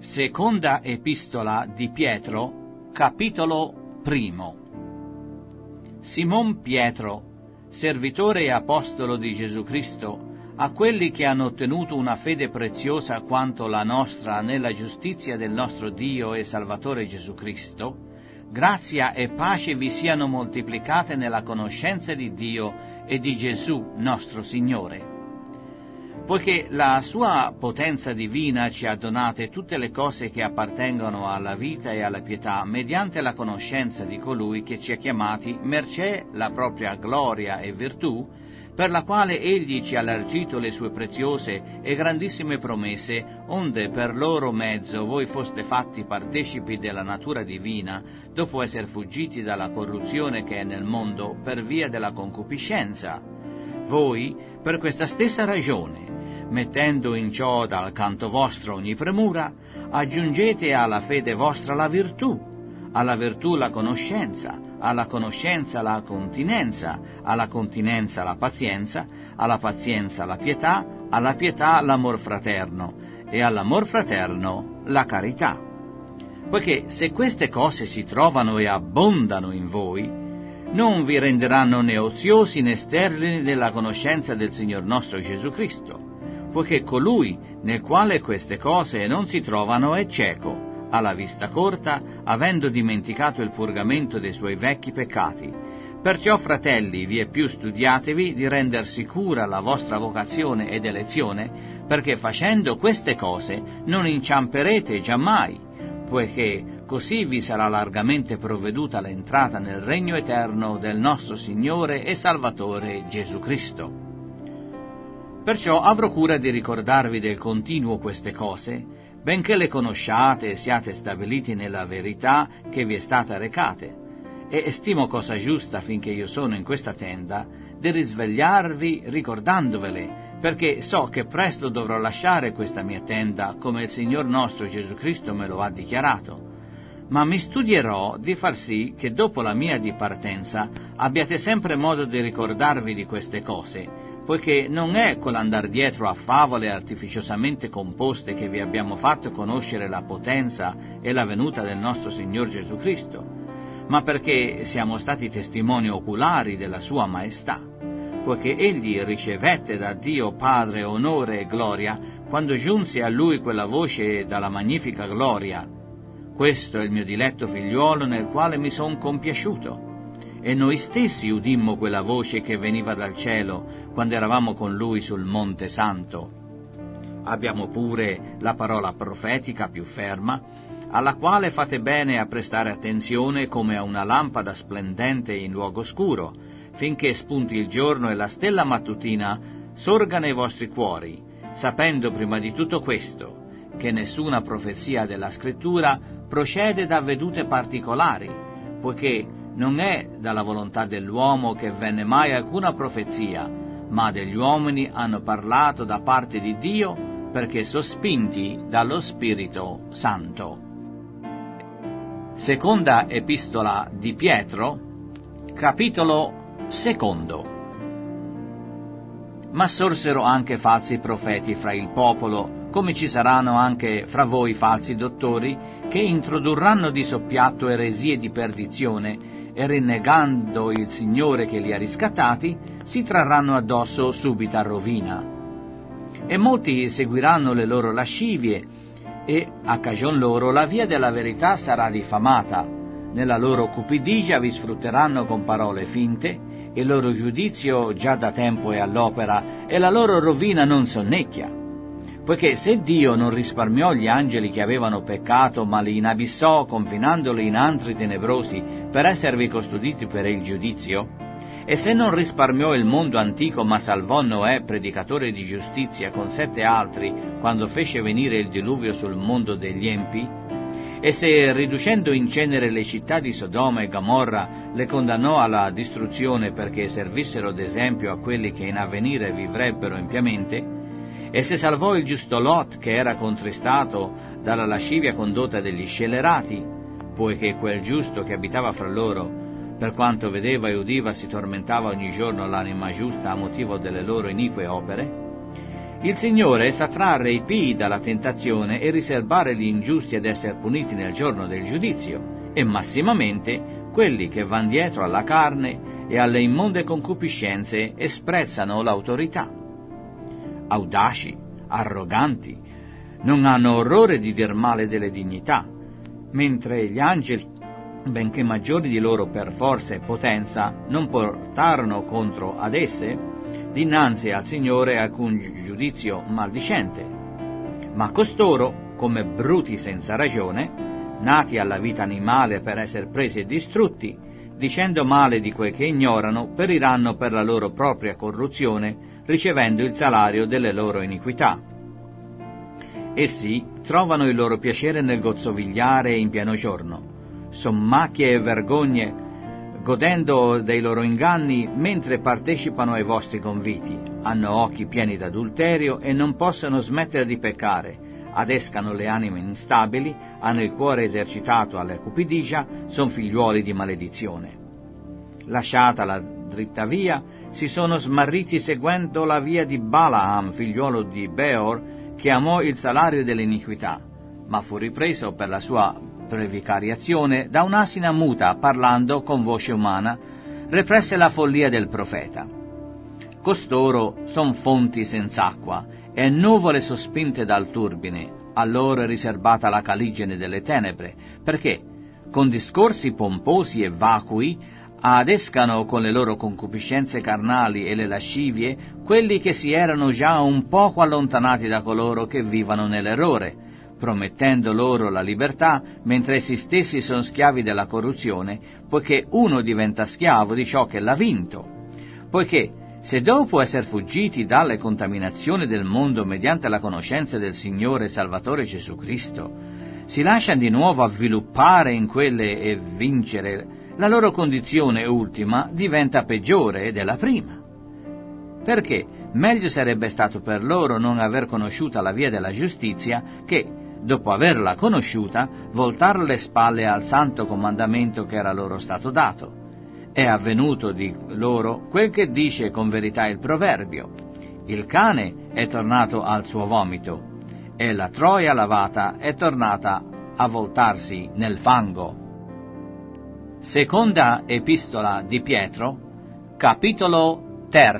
Seconda epistola di Pietro, capitolo 1. Simon Pietro, servitore e apostolo di Gesù Cristo, a quelli che hanno ottenuto una fede preziosa quanto la nostra nella giustizia del nostro Dio e Salvatore Gesù Cristo, grazia e pace vi siano moltiplicate nella conoscenza di Dio e di Gesù nostro Signore. Poiché la sua potenza divina ci ha donate tutte le cose che appartengono alla vita e alla pietà, mediante la conoscenza di colui che ci ha chiamati, mercé la propria gloria e virtù, per la quale egli ci ha largito le sue preziose e grandissime promesse, onde per loro mezzo voi foste fatti partecipi della natura divina, dopo esser fuggiti dalla corruzione che è nel mondo per via della concupiscenza. Voi, per questa stessa ragione, mettendo in ciò dal canto vostro ogni premura, aggiungete alla fede vostra la virtù, alla virtù la conoscenza, alla conoscenza la continenza, alla continenza la pazienza, alla pazienza la pietà, alla pietà l'amor fraterno, e all'amor fraterno la carità. Poiché se queste cose si trovano e abbondano in voi, non vi renderanno né oziosi né sterili nella conoscenza del Signor nostro Gesù Cristo, poiché colui nel quale queste cose non si trovano è cieco, ha la vista corta, avendo dimenticato il purgamento dei suoi vecchi peccati. Perciò, fratelli, vie più studiatevi di render sicura la vostra vocazione ed elezione, perché facendo queste cose non inciamperete giammai, poiché così vi sarà largamente provveduta l'entrata nel regno eterno del nostro Signore e Salvatore Gesù Cristo. Perciò avrò cura di ricordarvi del continuo queste cose, benché le conosciate e siate stabiliti nella verità che vi è stata recate, e stimo cosa giusta finché io sono in questa tenda, di risvegliarvi ricordandovele, perché so che presto dovrò lasciare questa mia tenda, come il Signor nostro Gesù Cristo me lo ha dichiarato. Ma mi studierò di far sì che dopo la mia dipartenza abbiate sempre modo di ricordarvi di queste cose, poiché non è con l'andar dietro a favole artificiosamente composte che vi abbiamo fatto conoscere la potenza e la venuta del nostro Signor Gesù Cristo, ma perché siamo stati testimoni oculari della sua maestà, poiché egli ricevette da Dio Padre onore e gloria quando giunse a lui quella voce dalla magnifica gloria: «Questo è il mio diletto figliuolo nel quale mi son compiaciuto». E noi stessi udimmo quella voce che veniva dal cielo quando eravamo con lui sul Monte Santo. Abbiamo pure la parola profetica più ferma, alla quale fate bene a prestare attenzione come a una lampada splendente in luogo scuro, finché spunti il giorno e la stella mattutina sorga nei vostri cuori, sapendo prima di tutto questo, che nessuna profezia della Scrittura procede da vedute particolari, poiché non è dalla volontà dell'uomo che venne mai alcuna profezia, ma degli uomini hanno parlato da parte di Dio, perché sospinti dallo Spirito Santo. Seconda epistola di Pietro, capitolo 2. Ma sorsero anche falsi profeti fra il popolo, come ci saranno anche fra voi falsi dottori, che introdurranno di soppiatto eresie di perdizione, e rinnegando il Signore che li ha riscattati, si trarranno addosso subita rovina. E molti seguiranno le loro lascivie, e a cagion loro la via della verità sarà diffamata. Nella loro cupidigia vi sfrutteranno con parole finte, il loro giudizio già da tempo è all'opera, e la loro rovina non sonnecchia. Poiché se Dio non risparmiò gli angeli che avevano peccato, ma li inabissò confinandoli in antri tenebrosi per esservi custoditi per il giudizio, e se non risparmiò il mondo antico, ma salvò Noè, predicatore di giustizia, con 7 altri, quando fece venire il diluvio sul mondo degli empi, e se, riducendo in cenere le città di Sodoma e Gomorra, le condannò alla distruzione perché servissero d'esempio a quelli che in avvenire vivrebbero impiamente, e se salvò il giusto Lot, che era contristato dalla lascivia condotta degli scellerati, poiché quel giusto che abitava fra loro, per quanto vedeva e udiva, si tormentava ogni giorno l'anima giusta a motivo delle loro inique opere, Il Signore sa trarre i pii dalla tentazione e riservare gli ingiusti ad essere puniti nel giorno del giudizio, e massimamente quelli che van dietro alla carne e alle immonde concupiscenze e sprezzano l'autorità. Audaci, arroganti, non hanno orrore di dir male delle dignità, mentre gli angeli, benché maggiori di loro per forza e potenza, non portarono contro ad esse dinanzi al Signore alcun giudizio maldicente. Ma costoro, come bruti senza ragione, nati alla vita animale per essere presi e distrutti, dicendo male di quel che ignorano, periranno per la loro propria corruzione, ricevendo il salario delle loro iniquità. Essi trovano il loro piacere nel gozzovigliare in pieno giorno, son macchie e vergogne, godendo dei loro inganni mentre partecipano ai vostri conviti, hanno occhi pieni d'adulterio e non possono smettere di peccare, adescano le anime instabili, hanno il cuore esercitato alla cupidigia, son figliuoli di maledizione. Lasciata la dritta via, si sono smarriti seguendo la via di Balaam, figliuolo di Beor, che amò il salario dell'iniquità, ma fu ripreso per la sua previcariazione da un'asina muta, parlando con voce umana, represse la follia del profeta. Costoro son fonti senz'acqua e nuvole sospinte dal turbine, a loro è riservata la caligine delle tenebre, perché con discorsi pomposi e vacui adescano con le loro concupiscenze carnali e le lascivie quelli che si erano già un poco allontanati da coloro che vivano nell'errore, promettendo loro la libertà, mentre essi stessi sono schiavi della corruzione, poiché uno diventa schiavo di ciò che l'ha vinto. Poiché, se dopo essere fuggiti dalle contaminazioni del mondo mediante la conoscenza del Signore e Salvatore Gesù Cristo, si lasciano di nuovo avviluppare in quelle e vincere, la loro condizione ultima diventa peggiore della prima. Perché meglio sarebbe stato per loro non aver conosciuta la via della giustizia che, dopo averla conosciuta, voltar le spalle al santo comandamento che era loro stato dato. È avvenuto di loro quel che dice con verità il proverbio: il cane è tornato al suo vomito, e la troia lavata è tornata a voltarsi nel fango. Seconda epistola di Pietro, capitolo 3.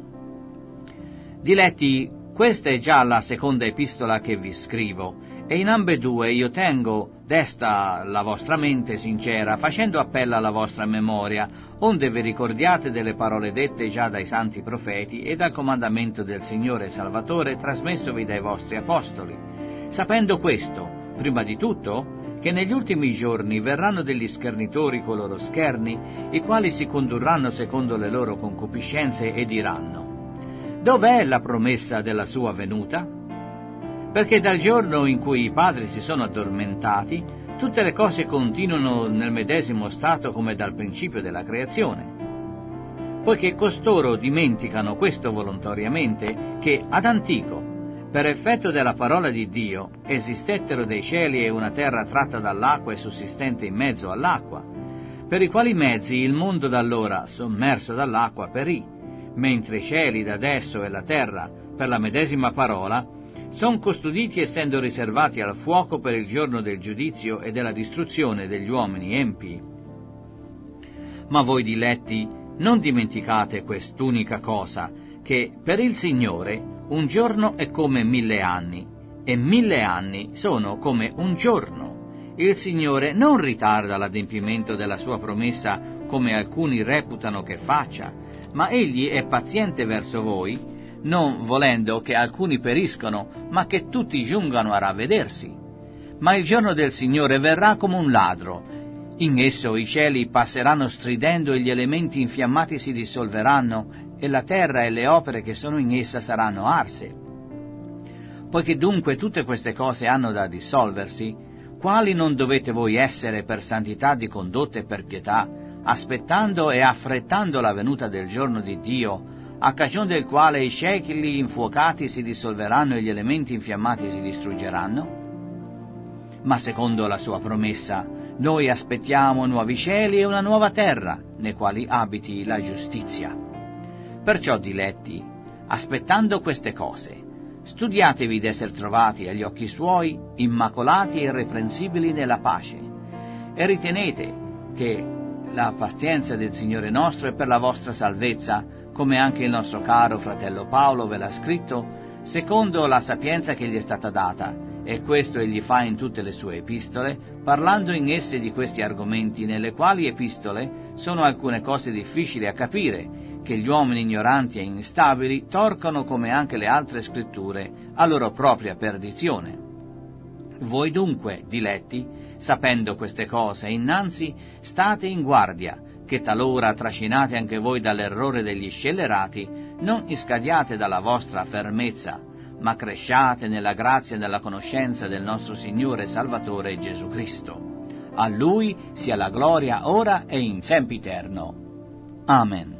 Diletti, questa è già la seconda epistola che vi scrivo, e in ambedue io tengo desta la vostra mente sincera, facendo appello alla vostra memoria, onde vi ricordiate delle parole dette già dai santi profeti e dal comandamento del Signore e Salvatore trasmessovi dai vostri apostoli, sapendo questo, prima di tutto, che negli ultimi giorni verranno degli schernitori con loro scherni, i quali si condurranno secondo le loro concupiscenze e diranno: dov'è la promessa della sua venuta? Perché dal giorno in cui i padri si sono addormentati, tutte le cose continuano nel medesimo stato come dal principio della creazione. Poiché costoro dimenticano questo volontariamente, che ad antico, per effetto della parola di Dio, esistettero dei cieli e una terra tratta dall'acqua e sussistente in mezzo all'acqua, per i quali mezzi il mondo d'allora, sommerso dall'acqua, perì, mentre i cieli d'adesso e la terra, per la medesima parola, sono custoditi essendo riservati al fuoco per il giorno del giudizio e della distruzione degli uomini empii. Ma voi diletti, non dimenticate quest'unica cosa, che per il Signore un giorno è come 1000 anni, e 1000 anni sono come un giorno. Il Signore non ritarda l'adempimento della sua promessa, come alcuni reputano che faccia, ma Egli è paziente verso voi, non volendo che alcuni periscano, ma che tutti giungano a ravvedersi. Ma il giorno del Signore verrà come un ladro. In esso i cieli passeranno stridendo e gli elementi infiammati si dissolveranno, e la terra e le opere che sono in essa saranno arse. Poiché dunque tutte queste cose hanno da dissolversi, quali non dovete voi essere per santità di condotta e per pietà, aspettando e affrettando la venuta del giorno di Dio, a cagione del quale i secoli infuocati si dissolveranno e gli elementi infiammati si distruggeranno? Ma secondo la sua promessa, noi aspettiamo nuovi cieli e una nuova terra, nei quali abiti la giustizia. Perciò, diletti, aspettando queste cose, Studiatevi d'esser trovati agli occhi suoi immacolati e irreprensibili nella pace, e ritenete che la pazienza del Signore nostro è per la vostra salvezza, come anche il nostro caro fratello Paolo ve l'ha scritto, secondo la sapienza che gli è stata data, e questo egli fa in tutte le sue epistole, parlando in esse di questi argomenti, nelle quali epistole sono alcune cose difficili a capire, che gli uomini ignoranti e instabili torcono come anche le altre scritture a loro propria perdizione. Voi dunque, diletti, sapendo queste cose, innanzi state in guardia, che talora trascinate anche voi dall'errore degli scellerati, non iscadiate dalla vostra fermezza, ma cresciate nella grazia e nella conoscenza del nostro Signore e Salvatore Gesù Cristo. A Lui sia la gloria ora e in sempiterno. Amen.